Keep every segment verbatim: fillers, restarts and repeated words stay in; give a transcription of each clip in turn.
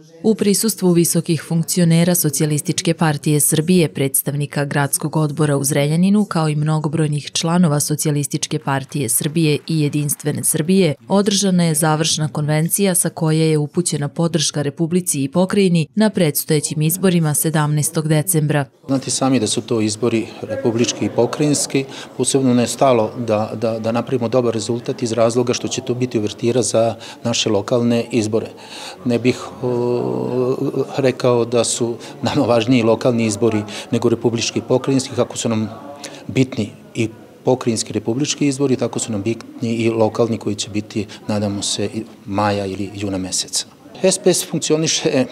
U prisustvu visokih funkcionera Socijalističke partije Srbije, predstavnika Gradskog odbora u Zrenjaninu, kao i mnogobrojnih članova Socijalističke partije Srbije i Jedinstvene Srbije, održana je završna konvencija sa koje je upućena podrška Republici i pokrajini na predstojećim izborima sedamnaestog decembra. Znate sami da su to izbori republički i pokrajinski, posebno ne je stalo da, da, da napravimo dobar rezultat iz razloga što će to biti uvertira za naše lokalne izbore. Ne bih o, rekao da su nama važniji lokalni izbori nego republički i pokrajinski, kako su nam bitni i pokrajinski republički izbori, tako su nam bitni i lokalni koji će biti, nadamo se, maja ili juna meseca. S P S funkcioniše,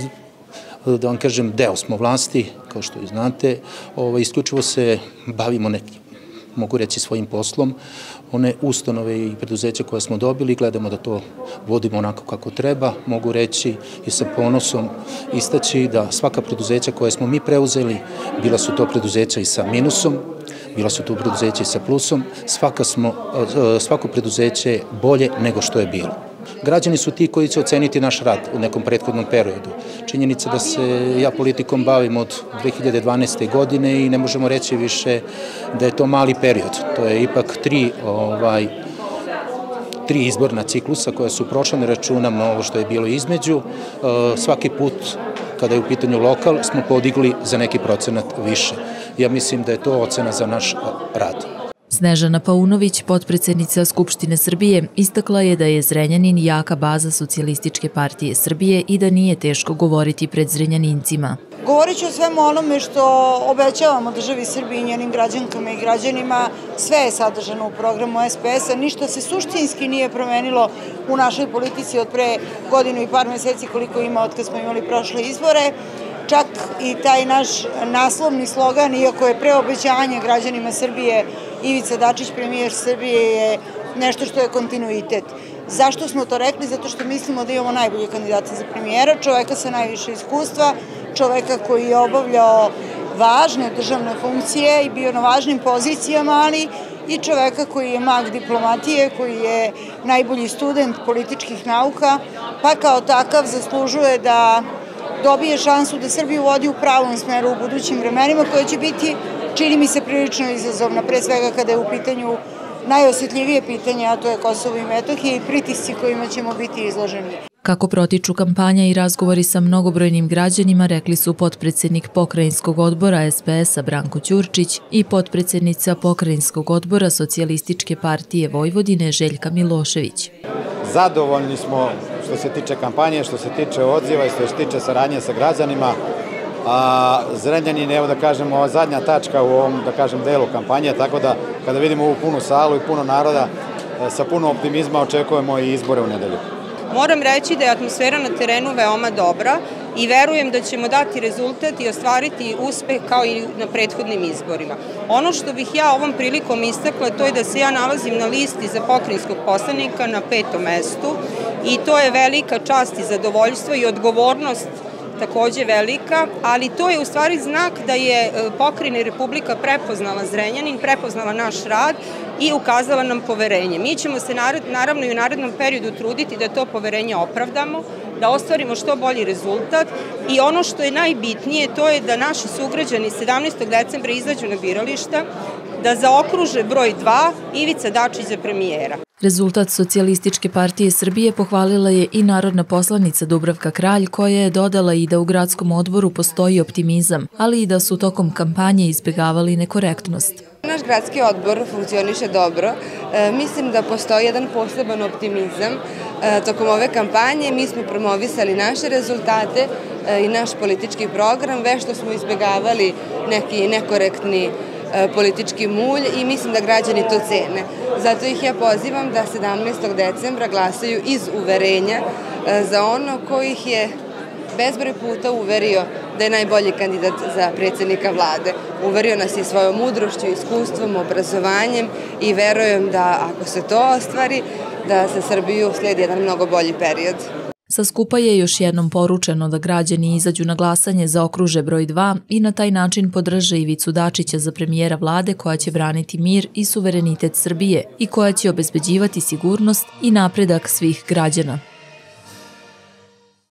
da vam kažem, deo smo vlasti, kao što i znate, isključivo se bavimo nekim, mogu reći, svojim poslom. One ustanove i preduzeća koje smo dobili, gledamo da to vodimo onako kako treba. Mogu reći i sa ponosom istaći da svaka preduzeća koje smo mi preuzeli, bila su to preduzeća i sa minusom, bila su to preduzeća i sa plusom, svaka smo, svako preduzeće je bolje nego što je bilo. Građani su ti koji će oceniti naš rad u nekom prethodnom periodu. Činjenica da se ja politikom bavim od dve hiljade dvanaeste. godine i ne možemo reći više da je to mali period. To je ipak tri, ovaj, tri izborna ciklusa koja su prošla, ne računam na ovo što je bilo između. Svaki put kada je u pitanju lokal smo podigli za neki procenat više. Ja mislim da je to ocena za naš rad. Snežana Paunović, potpredsednica Skupštine Srbije, istakla je da je Zrenjanin jaka baza Socijalističke partije Srbije i da nije teško govoriti pred Zrenjanincima. Govorit ću o svemu onome što obećavamo državi Srbiji i njenim građankama i građanima. Sve je sadržano u programu S P S-a, ništa se suštinski nije promenilo u našoj politici od pre godinu i par meseci koliko ima od kad smo imali prošle izbore. Čak i taj naš naslovni slogan, iako je preobećanje građanima Srbije, Ivica Dačić, premijer Srbije, je nešto što je kontinuitet. Zašto smo to rekli? Zato što mislimo da imamo najbolje kandidata za premijera, čoveka sa najviše iskustva, čoveka koji je obavljao važne državne funkcije i bio na važnim pozicijama, ali i čoveka koji je mag diplomatije, koji je najbolji student političkih nauka, pa kao takav zaslužuje da dobije šansu da Srbiju vodi u pravom smeru u budućim vremenima, koje će biti, čini mi se, prilično izazovna, pre svega kada je u pitanju najosjetljivije pitanje, a to je Kosovo i Metohija i pritisci kojima ćemo biti izloženi. Kako protiču kampanja i razgovori sa mnogobrojnim građanima, rekli su potpredsednik Pokrajinskog odbora S P S-a Branko Ćurčić i potpredsednica Pokrajinskog odbora Socijalističke partije Vojvodine Željka Milošević. Zadovoljni smo što se tiče kampanje, što se tiče odziva i što se tiče saradnje sa građanima. A Zrenjanin, evo da kažemo, ova zadnja tačka u ovom, da kažem, delu kampanje, tako da kada vidimo ovu punu salu i puno naroda, sa puno optimizma očekujemo i izbore u nedelju. Moram reći da je atmosfera na terenu veoma dobra i verujem da ćemo dati rezultat i ostvariti uspeh kao i na prethodnim izborima. Ono što bih ja ovom prilikom istakla, to je da se ja nalazim na listi za pokrajinskog poslanika na petom mestu i to je velika čast i zadovoljstvo i odgovornost takođe velika, ali to je u stvari znak da je pokrajina i Republika prepoznala Zrenjanin, prepoznala naš rad i ukazala nam poverenje. Mi ćemo se naravno i u narednom periodu truditi da to poverenje opravdamo, da ostvarimo što bolji rezultat i ono što je najbitnije to je da naši sugrađani sedamnaestog decembra izađu na birališta, da zaokruže broj dva Ivica Dačić za premijera. Rezultat Socijalističke partije Srbije pohvalila je i narodna poslanica Dubravka Kralj, koja je dodala i da u gradskom odboru postoji optimizam, ali i da su tokom kampanje izbjegavali nekorektnost. Naš gradski odbor funkcioniše dobro. E, mislim da postoji jedan poseban optimizam. E, tokom ove kampanje mi smo promovisali naše rezultate e, i naš politički program, vešto smo izbjegavali neki nekorektni politički mulj i mislim da građani to cene. Zato ih ja pozivam da sedamnaestog decembra glasaju iz uverenja za ono koji ih je bezbroj puta uverio da je najbolji kandidat za predsjednika vlade. Uverio nas i svojom mudrošću, iskustvom, obrazovanjem i verujem da ako se to ostvari, da se Srbiju sledi jedan mnogo bolji period. Sa skupa je još jednom poručeno da građani izađu na glasanje za okruže broj dva i na taj način podrže Ivicu Dačića za premijera vlade koja će braniti mir i suverenitet Srbije i koja će obezbeđivati sigurnost i napredak svih građana.